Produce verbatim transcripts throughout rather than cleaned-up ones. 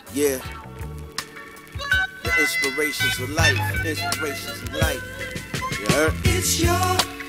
Yeah. The inspirations of life. Inspirations of life. You heard? It's your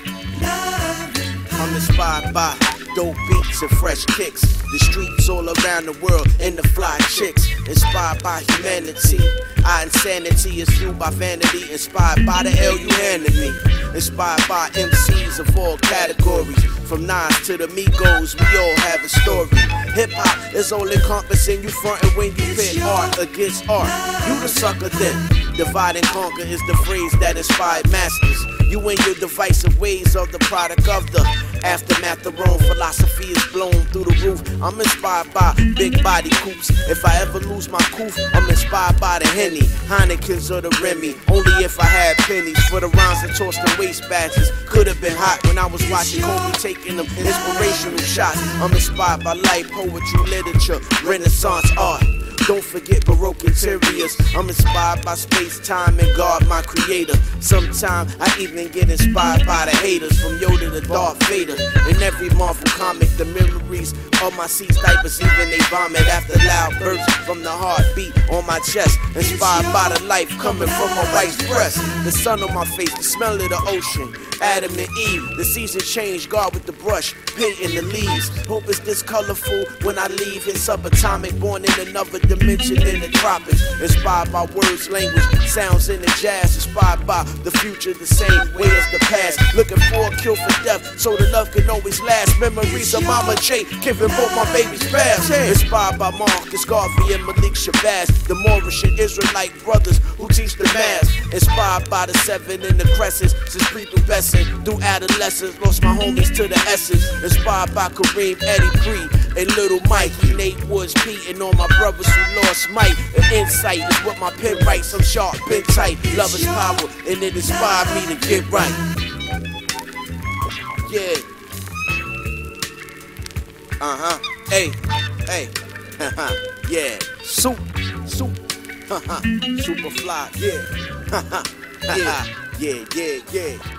love. I'm inspired by dope beats and fresh kicks. The streets all around the world and the fly chicks. Inspired by humanity. Our insanity is fueled by vanity. Inspired by the L you handed me. Inspired by M Cs of all categories. From Nas to the Migos, we all have a story. Hip hop is all encompassing. You frontin' when you pit art against art. You the sucker then. Divide and conquer is the phrase that inspired masters. You and your divisive ways are the product of the aftermath of Rome. Philosophy is blown through the roof. I'm inspired by big body coops. If I ever lose my coof, I'm inspired by the Henny, Heineken's or the Remy. Only if I had pennies for the rhymes and tossed the waist badges. Could have been hot when I was watching Kobe taking them inspirational shots. I'm inspired by life, poetry, literature, Renaissance art. Don't forget Baroque interiors. I'm inspired by space, time, and God, my creator. Sometimes I even get inspired by the haters. From Yoda to Darth Vader. In every Marvel comic, the memories of my seats, diapers, even they vomit after loud bursts from the heartbeat on my chest. Inspired by the life coming from my wife's breast. The sun on my face, the smell of the ocean. Adam and Eve, the season changed, God with the brush, painting the leaves. Hope it's this colorful when I leave. It's subatomic, born in another dimension in the tropics. Inspired by words, language, sounds in the jazz. Inspired by the future, the same way as the past. Looking for a cure for death, so the love can always last. Memories of Mama J, giving both my babies baths. Inspired by Marcus Garvey and Malik Shabazz, the Moorish and Israelite brothers who teach the math. Inspired by the seven and the crescents, since prepubescent through adolescence, lost my homies to the essence. Inspired by Kareem, Eddie Bree, and Little Mikey, Nate Woods, Pete, and all my brothers who lost might. And insight is what my pen writes. I'm sharp, pen tight. Love is power, and it inspired me to get right. Yeah. Uh huh. Hey, hey. Haha. Yeah. Soup, soup. Haha. Super fly. Yeah. Haha. Yeah. Yeah. Yeah. Yeah.